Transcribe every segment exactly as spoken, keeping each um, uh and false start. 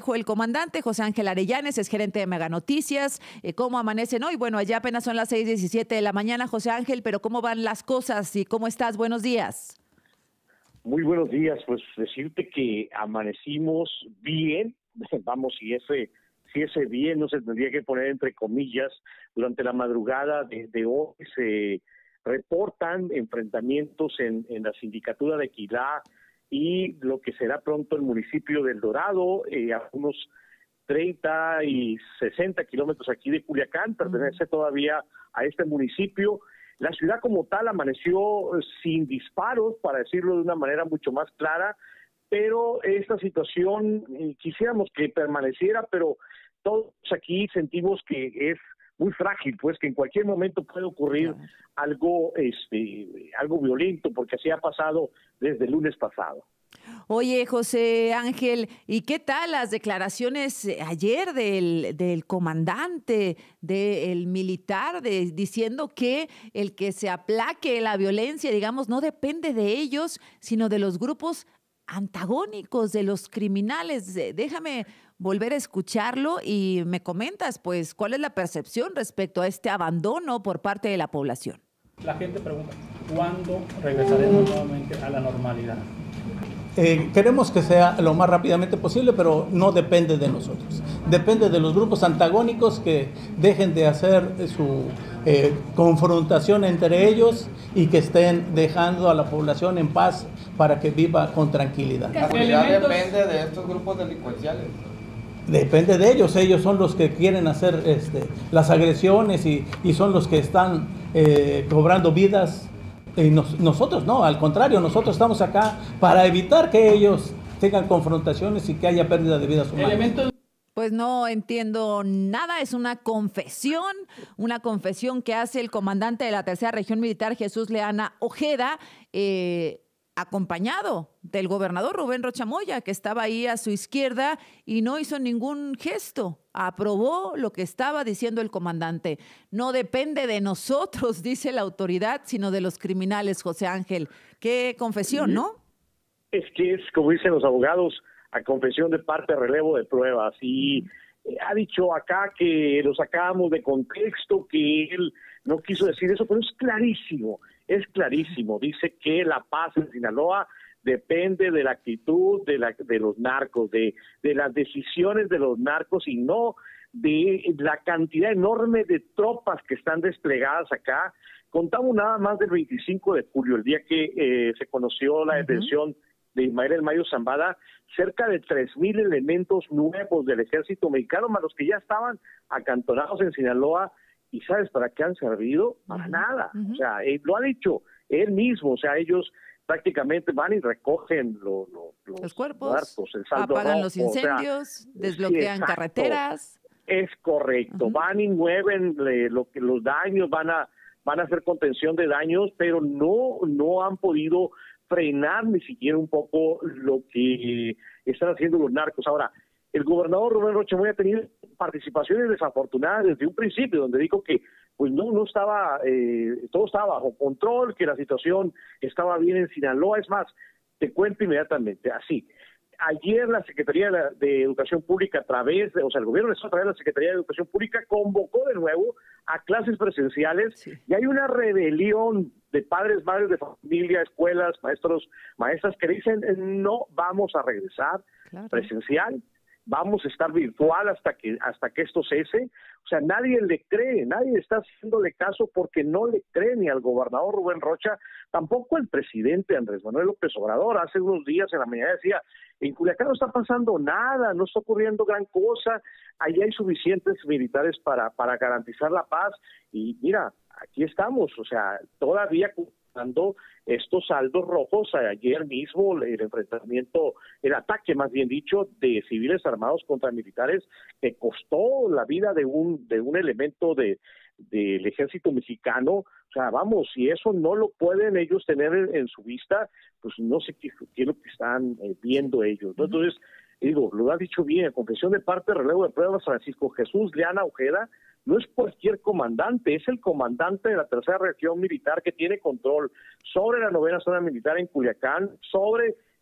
dijo el comandante José Ángel Arellanes, es gerente de Mega Noticias. Eh, ¿Cómo amanecen hoy? Bueno, allá apenas son las seis diecisiete de la mañana, José Ángel, pero ¿cómo van las cosas y cómo estás? Buenos días. Muy buenos días, pues decirte que amanecimos bien, vamos, si ese, si ese bien no se tendría que poner entre comillas, durante la madrugada de, de hoy se reportan enfrentamientos en, en la sindicatura de Equilá y lo que será pronto el municipio del Dorado, eh, a unos treinta y sesenta kilómetros aquí de Culiacán, pertenece todavía a este municipio. La ciudad como tal amaneció sin disparos, para decirlo de una manera mucho más clara, pero esta situación eh, quisiéramos que permaneciera, pero todos aquí sentimos que es muy frágil, pues que en cualquier momento puede ocurrir claro. algo, este, algo violento, porque así ha pasado desde el lunes pasado. Oye, José Ángel, ¿y qué tal las declaraciones ayer del, del comandante, del militar, de, diciendo que el que se aplaque la violencia, digamos, no depende de ellos, sino de los grupos antagónicos, de los criminales? Déjame volver a escucharlo y me comentas, pues, ¿cuál es la percepción respecto a este abandono por parte de la población? La gente pregunta, ¿cuándo regresaremos nuevamente a la normalidad? Eh, queremos que sea lo más rápidamente posible, pero no depende de nosotros. Depende de los grupos antagónicos que dejen de hacer su eh, confrontación entre ellos y que estén dejando a la población en paz para que viva con tranquilidad. La seguridad depende de estos grupos delincuenciales. Depende de ellos, ellos son los que quieren hacer este, las agresiones y, y son los que están eh, cobrando vidas. Y nos, nosotros no, al contrario, nosotros estamos acá para evitar que ellos tengan confrontaciones y que haya pérdida de vidas humanas. Elementos. Pues no entiendo nada, es una confesión, una confesión que hace el comandante de la Tercera Región Militar, Jesús Leana Ojeda, eh, acompañado del gobernador Rubén Rocha Moya, que estaba ahí a su izquierda y no hizo ningún gesto. Aprobó lo que estaba diciendo el comandante. No depende de nosotros, dice la autoridad, sino de los criminales, José Ángel. Qué confesión, ¿no? Es que es, como dicen los abogados, a confesión de parte, relevo de pruebas. Y ha dicho acá que lo sacamos de contexto, que él no quiso decir eso, pero es clarísimo, es clarísimo. Dice que la paz en Sinaloa depende de la actitud de, la, de los narcos, de, de las decisiones de los narcos y no de la cantidad enorme de tropas que están desplegadas acá. Contamos nada más del veinticinco de julio, el día que eh, se conoció la detención uh-huh. de Ismael El Mayo Zambada, cerca de tres mil elementos nuevos del ejército mexicano, más los que ya estaban acantonados en Sinaloa. ¿Y sabes para qué han servido? Para uh-huh. nada. Uh-huh. O sea, él, lo ha dicho él mismo, o sea, ellos prácticamente van y recogen lo, lo, los, los cuerpos, muertos, el saldo apagan rojo, los incendios, o sea, desbloquean sí, carreteras. Es correcto, uh-huh. van y mueven le, lo que los daños, van a van a hacer contención de daños, pero no no han podido frenar ni siquiera un poco lo que están haciendo los narcos. Ahora, el gobernador Rubén Rocha Moya ha tenido participaciones desafortunadas desde un principio, donde dijo que pues no no estaba, eh, todo estaba bajo control, que la situación estaba bien en Sinaloa. Es más, te cuento inmediatamente, así. Ayer la Secretaría de, de Educación Pública a través, de, o sea, el gobierno a través de la Secretaría de Educación Pública convocó de nuevo a clases presenciales sí. y hay una rebelión de padres, madres de familia, escuelas, maestros, maestras que dicen no vamos a regresar claro. presencial, vamos a estar virtual hasta que hasta que esto cese. O sea, nadie le cree, nadie está haciéndole caso porque no le cree ni al gobernador Rubén Rocha, tampoco el presidente Andrés Manuel López Obrador. Hace unos días en la mañana decía, en Culiacán no está pasando nada, no está ocurriendo gran cosa, allí hay suficientes militares para, para garantizar la paz y mira, aquí estamos, o sea, todavía dando estos saldos rojos. Ayer mismo el enfrentamiento, el ataque más bien dicho, de civiles armados contra militares que costó la vida de un de un elemento de del ejército mexicano. O sea, vamos, si eso no lo pueden ellos tener en, en su vista, pues no sé qué, qué es lo que están eh, viendo ellos, ¿no? Entonces, digo, lo ha dicho bien, confesión de parte, relevo de pruebas, Francisco Jesús Leana Ojeda no es cualquier comandante, es el comandante de la Tercera Región Militar que tiene control sobre la novena zona militar en Culiacán, sobre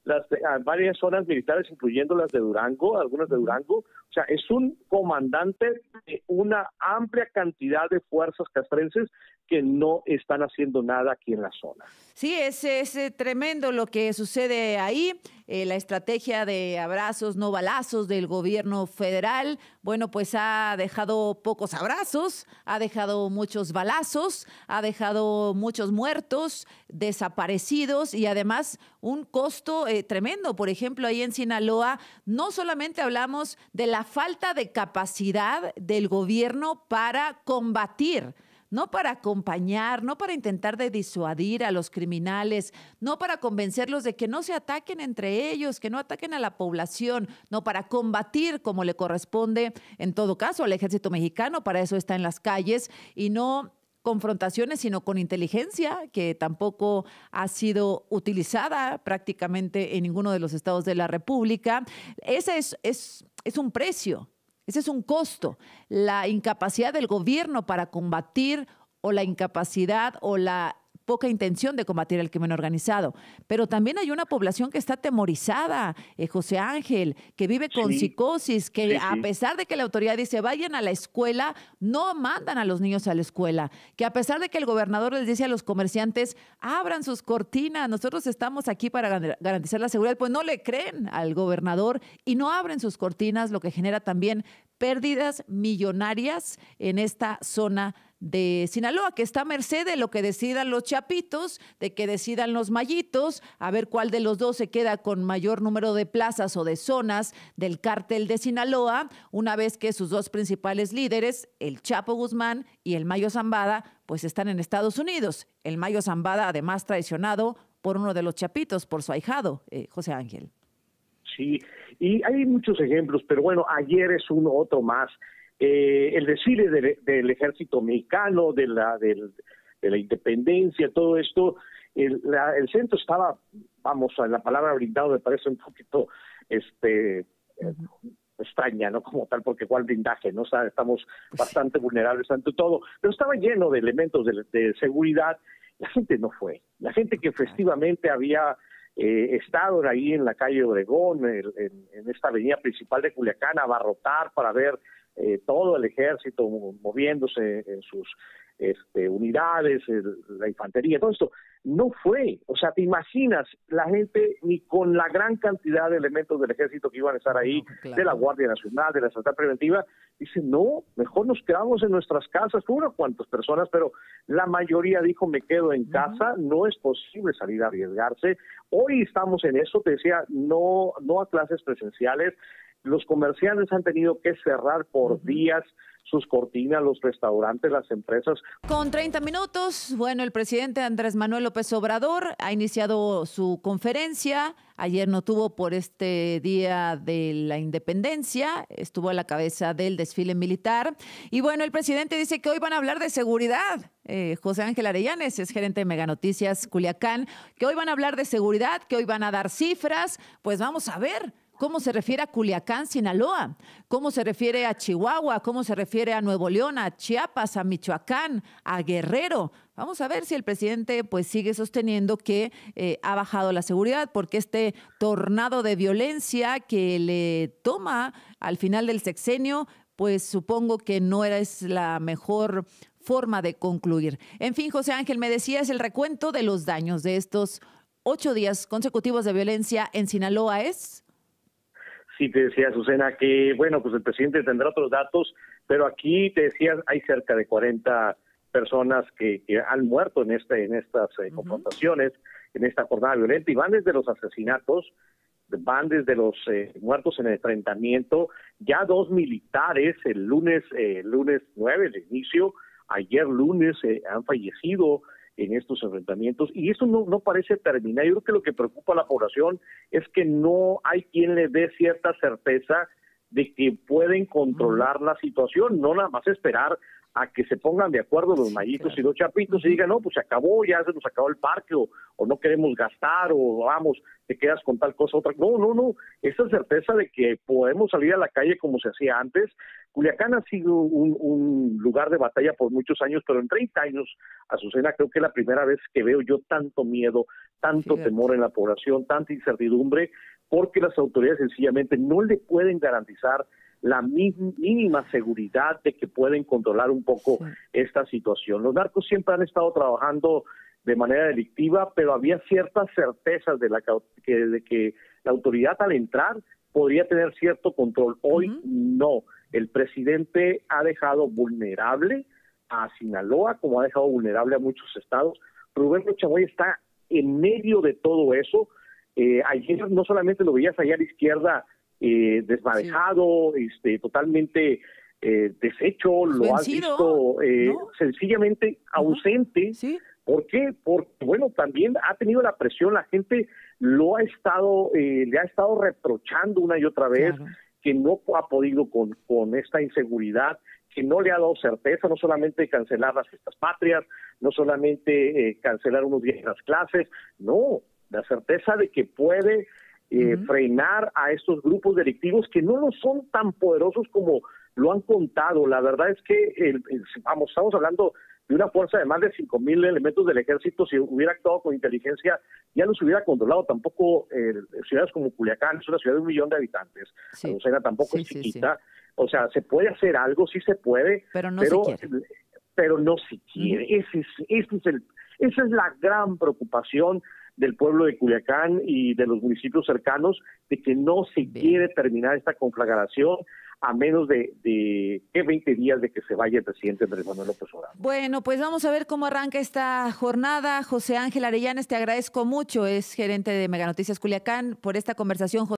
las a varias zonas militares, incluyendo las de Durango, algunas de Durango. O sea, es un comandante de una amplia cantidad de fuerzas castrenses que no están haciendo nada aquí en la zona. Sí, es, es eh, tremendo lo que sucede ahí. Eh, la estrategia de abrazos, no balazos del gobierno federal, bueno, pues ha dejado pocos abrazos, ha dejado muchos balazos, ha dejado muchos muertos, desaparecidos y además un costo eh, tremendo. Por ejemplo, ahí en Sinaloa no solamente hablamos de la falta de capacidad del gobierno para combatir, no para acompañar, no para intentar de disuadir a los criminales, no para convencerlos de que no se ataquen entre ellos, que no ataquen a la población, no para combatir como le corresponde en todo caso al ejército mexicano, para eso está en las calles y no confrontaciones, sino con inteligencia, que tampoco ha sido utilizada prácticamente en ninguno de los estados de la República. Ese es, es, es un precio. Ese es un costo, la incapacidad del gobierno para combatir o la incapacidad o la poca intención de combatir el crimen organizado. Pero también hay una población que está atemorizada, eh, José Ángel, que vive con sí. psicosis, que sí, a sí. pesar de que la autoridad dice vayan a la escuela, no mandan a los niños a la escuela. Que a pesar de que el gobernador les dice a los comerciantes, abran sus cortinas, nosotros estamos aquí para garantizar la seguridad, pues no le creen al gobernador y no abren sus cortinas, lo que genera también pérdidas millonarias en esta zona de Sinaloa, que está a merced de lo que decidan los chapitos, de que decidan los mayitos, a ver cuál de los dos se queda con mayor número de plazas o de zonas del cártel de Sinaloa, una vez que sus dos principales líderes, el Chapo Guzmán y el Mayo Zambada, pues están en Estados Unidos. El Mayo Zambada, además, traicionado por uno de los chapitos, por su ahijado, eh, José Ángel. Sí, y hay muchos ejemplos, pero bueno, ayer es uno otro más. Eh, el desfile del, del ejército mexicano, de la, del, de la independencia, todo esto, el, la, el centro estaba, vamos, a la palabra blindado me parece un poquito este eh, extraña, ¿no? Como tal, porque igual blindaje, ¿no? O sea, estamos bastante vulnerables ante todo, pero estaba lleno de elementos de, de seguridad. La gente no fue, la gente que festivamente había eh, estado ahí en la calle Obregón, en, en, en esta avenida principal de Culiacán, a abarrotar para ver Eh, todo el ejército moviéndose en sus este, unidades, el, la infantería, todo esto, no fue. O sea, te imaginas, la gente ni con la gran cantidad de elementos del ejército que iban a estar ahí, no, claro. de la Guardia Nacional, de la Central Preventiva, dice, no, mejor nos quedamos en nuestras casas. Fue unas cuantas personas, pero la mayoría dijo, me quedo en casa, uh-huh. no es posible salir a arriesgarse. Hoy estamos en eso, te decía, no, no a clases presenciales. Los comerciantes han tenido que cerrar por uh-huh. días sus cortinas, los restaurantes, las empresas. Con treinta minutos, bueno, el presidente Andrés Manuel López Obrador ha iniciado su conferencia. Ayer no tuvo por este Día de la Independencia, estuvo a la cabeza del desfile militar. Y bueno, el presidente dice que hoy van a hablar de seguridad. Eh, José Ángel Arellanes es gerente de Mega Noticias Culiacán, que hoy van a hablar de seguridad, que hoy van a dar cifras. Pues vamos a ver cómo se refiere a Culiacán, Sinaloa, cómo se refiere a Chihuahua, cómo se refiere a Nuevo León, a Chiapas, a Michoacán, a Guerrero. Vamos a ver si el presidente pues sigue sosteniendo que eh, ha bajado la seguridad, porque este tornado de violencia que le toma al final del sexenio, pues supongo que no es la mejor forma de concluir. En fin, José Ángel, me decías el recuento de los daños de estos ocho días consecutivos de violencia en Sinaloa es... Sí, te decía, Azucena, que bueno, pues el presidente tendrá otros datos, pero aquí te decía, hay cerca de cuarenta personas que, que han muerto en este en estas eh, uh-huh. confrontaciones, en esta jornada violenta, y van desde los asesinatos, van desde los eh, muertos en el enfrentamiento, ya dos militares, el lunes, eh, el lunes nueve, el inicio, ayer lunes eh, han fallecido en estos enfrentamientos, y eso no, no parece terminar. Yo creo que lo que preocupa a la población es que no hay quien le dé cierta certeza de que pueden controlar la situación, no nada más esperar a que se pongan de acuerdo los mayitos claro. y los chapitos y digan, no, pues se acabó, ya se nos acabó el parque, o, o no queremos gastar, o vamos, te quedas con tal cosa, otra. No, no, no, esa certeza de que podemos salir a la calle como se hacía antes. Culiacán ha sido un, un lugar de batalla por muchos años, pero en treinta años, Azucena, creo que es la primera vez que veo yo tanto miedo, tanto Fíjate. temor en la población, tanta incertidumbre, porque las autoridades sencillamente no le pueden garantizar la mínima seguridad de que pueden controlar un poco sí. esta situación. Los narcos siempre han estado trabajando de manera delictiva, pero había ciertas certezas de, la, que, de que la autoridad al entrar podría tener cierto control. Hoy uh-huh. no. El presidente ha dejado vulnerable a Sinaloa, como ha dejado vulnerable a muchos estados. Rubén Chamoy está en medio de todo eso. Eh, ayer no solamente lo veías allá a la izquierda eh, desmadejado, sí. este, totalmente eh, deshecho, lo Vencido, has visto eh, ¿no? sencillamente uh-huh. ausente. ¿Sí? ¿Por qué? Porque, bueno, también ha tenido la presión, la gente lo ha estado, eh, le ha estado reprochando una y otra vez claro. que no ha podido con, con esta inseguridad, que no le ha dado certeza, no solamente cancelar las fiestas patrias, no solamente eh, cancelar unos días las clases, no, la certeza de que puede eh, uh-huh. frenar a estos grupos delictivos que no lo son tan poderosos como lo han contado. La verdad es que, el, el, vamos, estamos hablando de una fuerza de más de cinco mil elementos del ejército. Si hubiera actuado con inteligencia, ya los hubiera controlado. Tampoco eh, ciudades como Culiacán, es una ciudad de un millón de habitantes, sí. Azucena tampoco sí, es chiquita, sí, sí. O sea, se puede hacer algo, sí se puede, pero no pero, se quiere. Pero no se quiere. Uh-huh. Ese es, ese es el, esa es la gran preocupación del pueblo de Culiacán y de los municipios cercanos, de que no se Bien. quiere terminar esta conflagración a menos de, de, de veinte días de que se vaya el presidente Andrés Manuel López Obrador. Bueno, pues vamos a ver cómo arranca esta jornada. José Ángel Arellanes, te agradezco mucho, es gerente de Mega Noticias Culiacán, por esta conversación.